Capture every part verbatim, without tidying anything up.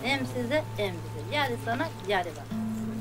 М С З, М С З. Јади сана, јади ба.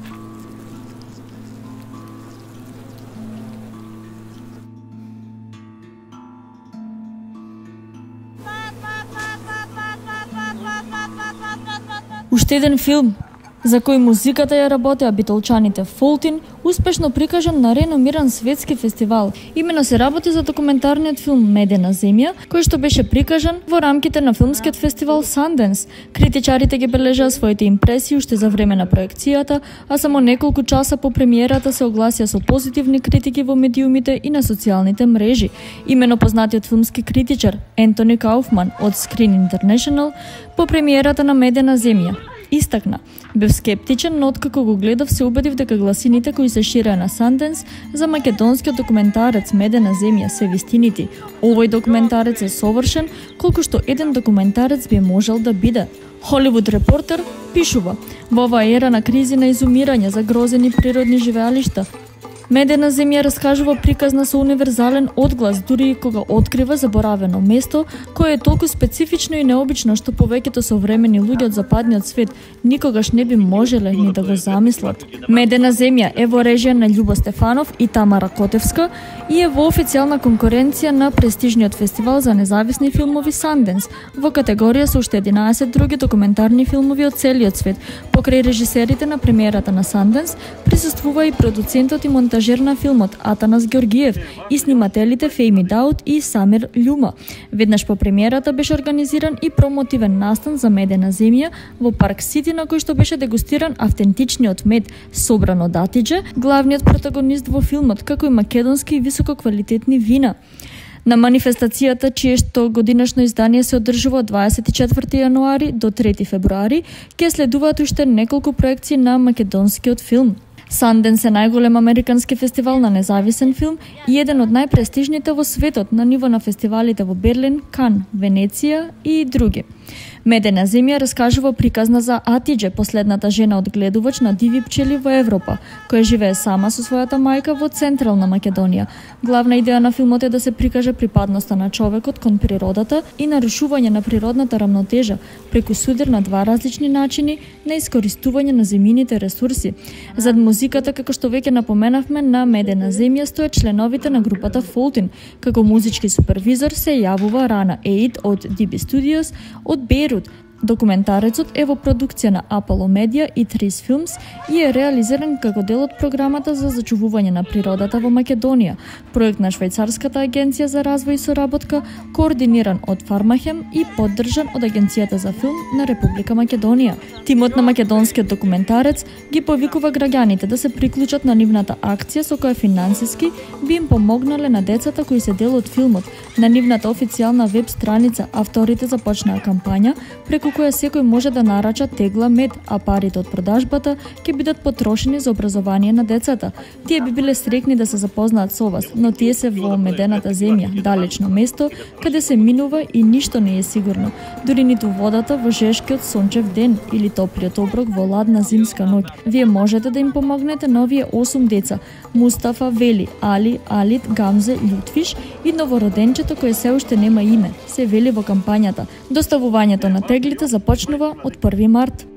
Уште еден филм за кој музиката ја работеа битолчаните Фолтин, успешно прикажан на реномиран светски фестивал. Имено се работи за документарниот филм Медена земја, кој што беше прикажан во рамките на филмскиот фестивал Санденс. Критичарите ги бележаа своите импресии уште за време на проекцијата, а само неколку часа по премиерата се огласија со позитивни критики во медиумите и на социјалните мрежи. Имено познатиот филмски критичар Ентони Кауфман од Screen International по премиерата на Медена земја истакна: бев скептичен, но откако го гледав се убедив дека гласините кои се ширеа на Санденс за македонскиот документарец Медена земја се вистинити. Овој документарец е совршен колку што еден документарец би можел да биде. Холивуд Репортер пишува: во оваа ера на кризи на изумирање, загрозени природни живеалишта, Медена земја раскажува приказна со универзален одглас, дури и кога открива заборавено место, кое е толку специфично и необично што повеќето современи луѓе од западниот свет никогаш не би можеле ни да го замислат. Медена земја е во режија на Љубо Стефанов и Тамара Котевска и е во официјална конкуренција на престижниот фестивал за независни филмови Санденс, во категорија со уште единаесет други документарни филмови од целиот свет. Покрај режисерите на премиерата на Санденс присуствува и продуцентот и монтажерот на филмот Атанас Ѓоргиев и снимателите Фејми Дауд и Самир Љума. Веднаш по премиерата беше организиран и промотивен настан за Медена земја во Парк Сити, на кој што беше дегустиран автентичниот мед собран од Атидже, главниот протагонист во филмот, како и македонски и висококвалитетни вина. На манифестацијата, чие што годинашно издание се одржува од дваесет и четврти јануари до трети февруари, ќе следуваат уште неколку проекции на македонскиот филм. Санденс е најголем американски фестивал на независен филм и еден од најпрестижните во светот на ниво на фестивалите во Берлин, Кан, Венеција и други. Медена земја раскажува приказна за Атидже, последната жена одгледувач на диви пчели во Европа, која живее сама со својата мајка во централна Македонија. Главна идеја на филмот е да се прикаже припадноста на човекот кон природата и нарушување на природната рамнотежа преку судир на два различни начини на искористување на земјините ресурси. Зад музиката, како што веќе напоменавме, на Медена земја стојат членовите на групата Фолтин. Како музички супервизор се јавува Рана Еид од Ди Би Studios од Бейрут. Документарецот е во продукција на Apollo Media и Трис Films и е реализиран како дел од програмата за зачувување на природата во Македонија, проект на Швајцарската агенција за развој и соработка, координиран од Фармахем и поддржан од Агенцијата за филм на Република Македонија. Тимот на македонскиот документарец ги повикува граѓаните да се приклучат на нивната акција со која финансиски би им помогнале на децата кои се дел од филмот. На нивната официјална веб страница авторите започнаа кампања преку која секој може да нарача тегла мед, а парите од продажбата ќе бидат потрошени за образование на децата. Тие би биле среќни да се запознаат со вас, но тие се во Медената земја, далечно место, каде се минува и ништо не е сигурно. Дури ниту водата во жешкиот сончев ден или топлиот оброк во ладна зимска ноќ. Вие можете да им помогнете на овие осум деца: Мустафа, Вели, Али, Алит, Гамзе, Љутвиш и новороденчето кое се уште нема име, се вели во кампањата. Доставувањето на теглите започнува од први март.